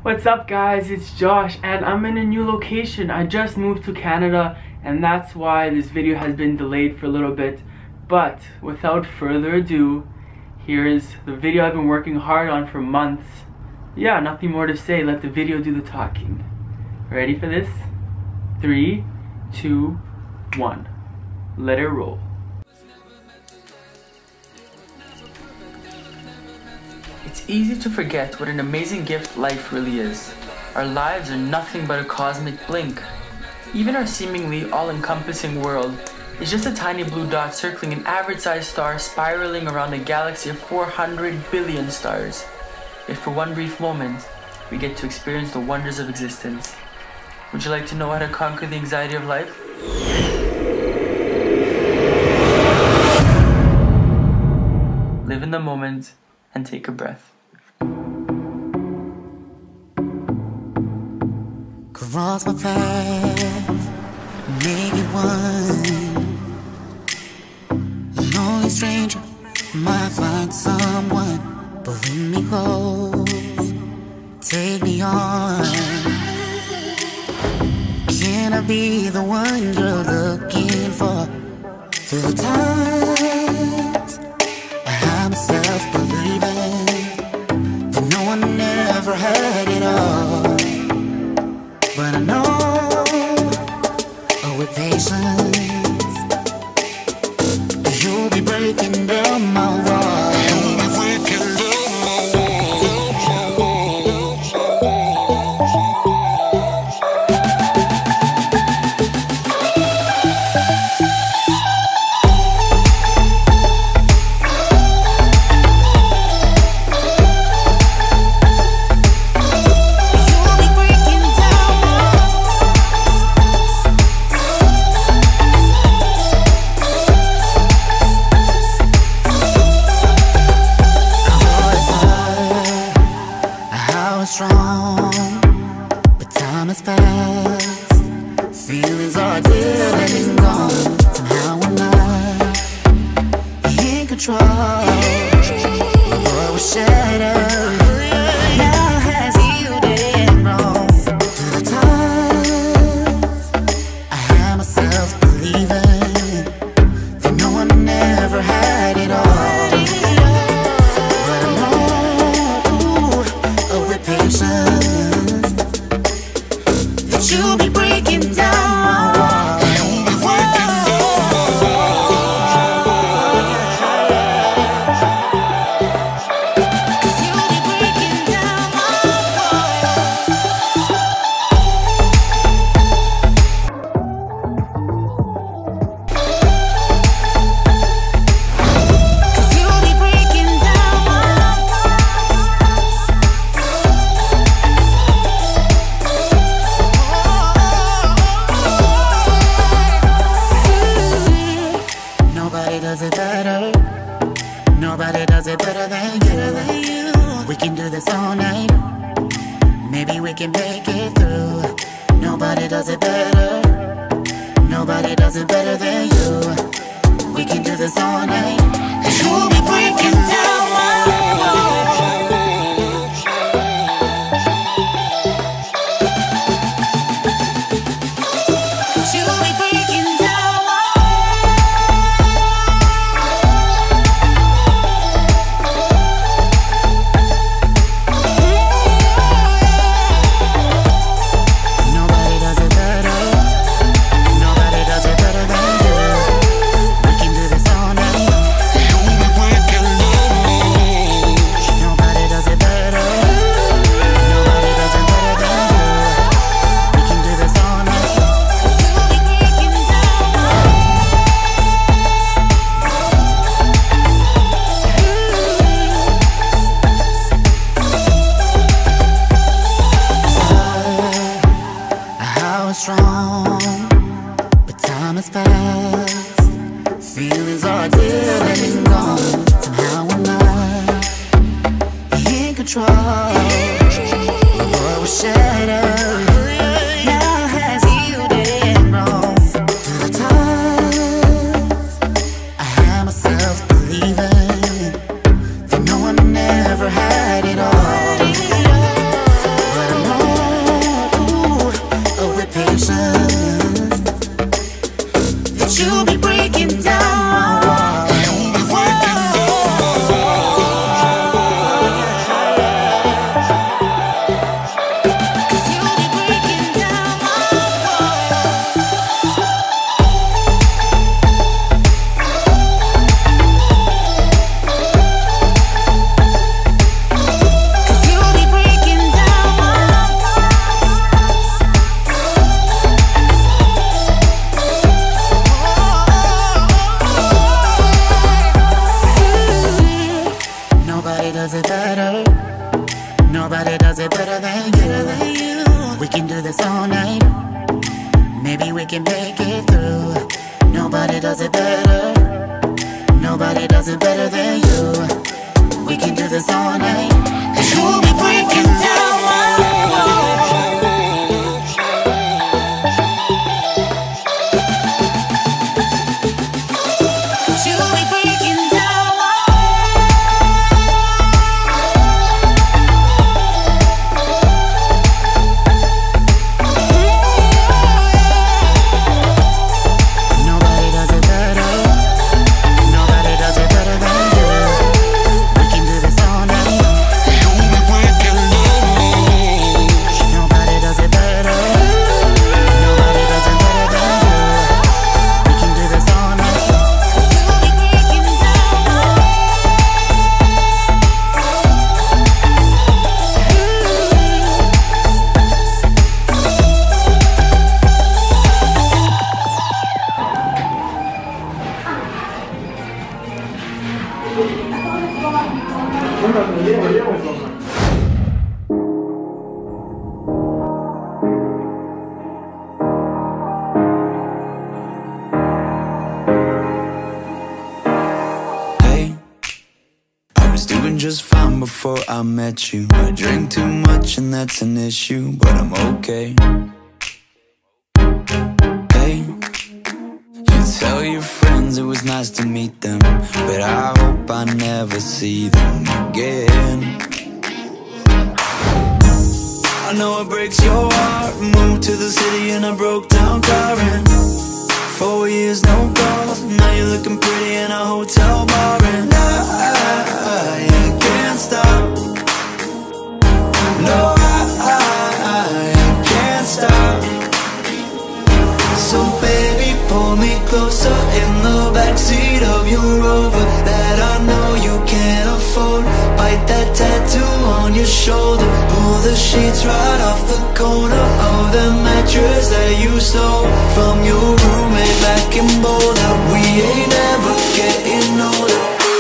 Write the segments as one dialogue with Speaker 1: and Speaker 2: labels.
Speaker 1: What's up guys, it's Josh and I'm in a new location. I just moved to Canada and that's why this video has been delayed for a little bit. But without further ado, here's the video I've been working hard on for months. Yeah, nothing more to say, let the video do the talking. Ready for this? 3, 2, 1. Let it roll. It's easy to forget what an amazing gift life really is. Our lives are nothing but a cosmic blink. Even our seemingly all-encompassing world is just a tiny blue dot circling an average-sized star spiraling around a galaxy of 400 billion stars. Yet for one brief moment, we get to experience the wonders of existence. Would you like to know how to conquer the anxiety of life? Live in the moment and take a breath.
Speaker 2: Cross my path, maybe one lonely stranger might find someone. Bring me close, take me on. Can I be the one you're looking for? Through the times I have myself believing that no one ever had it all. But I know, with patience, you'll be breaking down my walls. You'll be breaking down my strong, but time has passed. Feelings are dead and gone. Somehow I'm not in control. The world was shattered, now has healed and grown. Through the times I had myself believing that no one ever had it all. That you'll be breaking down my walls. You'll be breaking down my walls. 'Cause you'll be breaking down my does it better. Nobody does it better than you. We can do this all night. Maybe we can make it through. Nobody does it better. Nobody does it better than you. We can do this all night. You'll be breaking down my walls. You'll be breaking down my strong, but time has passed. Feelings are dead and gone. Somehow I'm not in control. The world was shattered, now has healed and grown. Through the times I had myself believing that no one ever had it all. But I'm does it better than you. We can do this all night. Maybe we can make it through. Nobody does it better. Nobody does it better than you. We can do this all night. And you'll be breaking down my walls. You'll be breaking down Nobody does it better. Nobody does it better than you. We can do this all night. You'll be breaking down. Nobody does it better. Nobody does it better than you. We can do this all night. You'll be breaking down.
Speaker 3: Hey, I was doing just fine before I met you. I drink too much and that's an issue, but I'm okay. Hey, you tell your friends it was nice to meet them, but I hope I never see them again. I know it breaks your heart. Moved to the city in a broke down car and 4 years no calls. Now you're looking pretty in a hotel bar and I can't stop. No, I can't stop. So baby, pull me closer in the backseat of your Rover that I know you can't afford. Bite that tattoo on your shoulder. Pull the sheets right off the corner of the mattress that you stole from your roommate back in Boulder. We ain't ever getting older.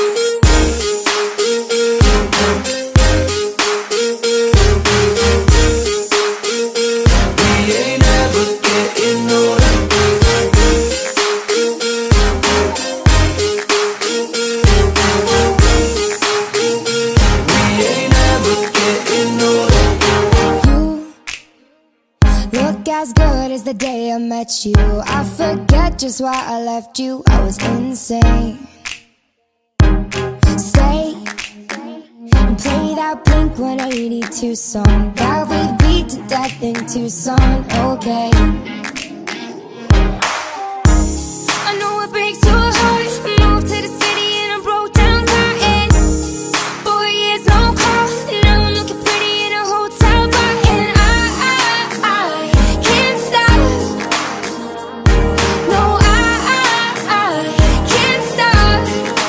Speaker 3: We ain't ever getting older. We ain't ever getting older.
Speaker 4: You look as good as the day I met you. I forget just why I left you. I was insane. Stay and play that Blink-182 song that we beat to death in Tucson. Okay, I know it breaks your heart. Moved to the city in a broke down car and 4 years no call. Now I'm looking pretty in a hotel bar and I can't stop. No, I can't stop.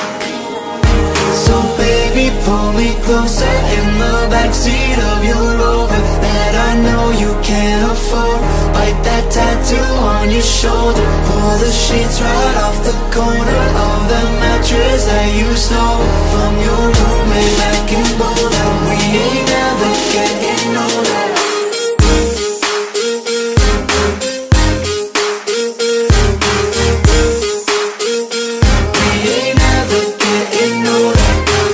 Speaker 3: So baby, pull me closer in the backseat of your Rover that I know you can't afford. Bite that tattoo on your shoulder. Pull the sheets right off the corner of the mattress that you stole from your roommate back in Boulder. We ain't ever getting older. We ain't ever getting older.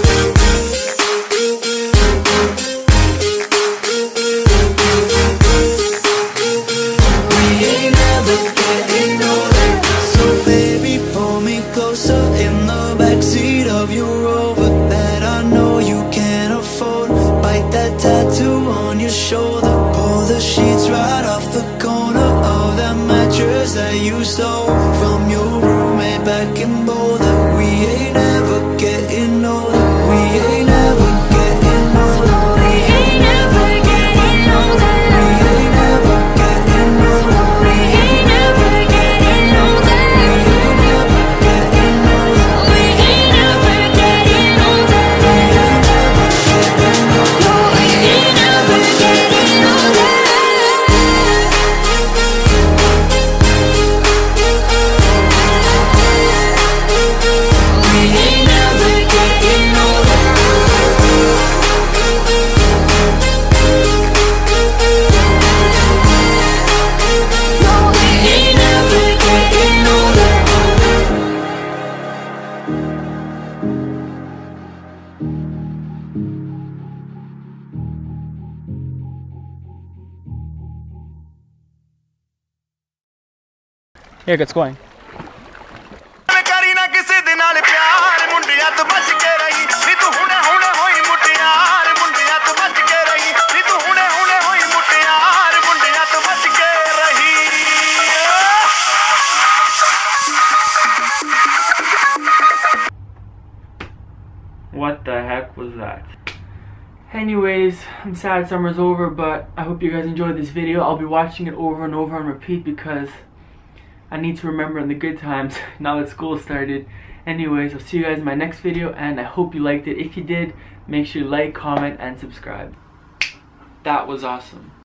Speaker 3: We ain't ever getting older. So baby, pull me closer in the backseat of your Rover that I know you can't afford. Bite that tattoo on your shoulder. Pull the sheets right off the corner of that mattress that you stole from your roommate back in Boulder. We ain't ever getting older. We ain't ever getting older.
Speaker 4: We ain't ever getting older.
Speaker 3: We ain't ever getting older.
Speaker 4: We ain't ever getting older.
Speaker 3: We ain't ever getting older.
Speaker 4: We ain't ever getting older. No, we ain't ever getting
Speaker 1: Here, it's going. What the heck was that? Anyways, I'm sad summer's over, but I hope you guys enjoyed this video. I'll be watching it over and over on repeat because I need to remember in the good times now that school started. Anyways, I'll see you guys in my next video, and I hope you liked it. If you did, make sure you like, comment, and subscribe. That was awesome.